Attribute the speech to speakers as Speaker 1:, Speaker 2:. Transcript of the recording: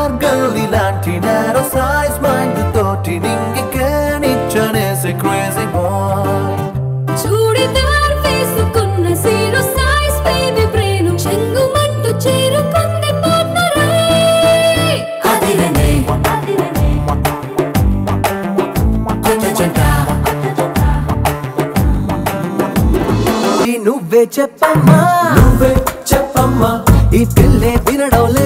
Speaker 1: girl ilanti narrow size mind toti ninge kanichane crazy boy
Speaker 2: churidar వేసుకున్న zero size baby brain చెంగుమంటూ చేరుకుంది పార్ట్నరై అదిరనే
Speaker 1: నువ్వే చెప్పమ్మా ఈ పిల్లే వినడం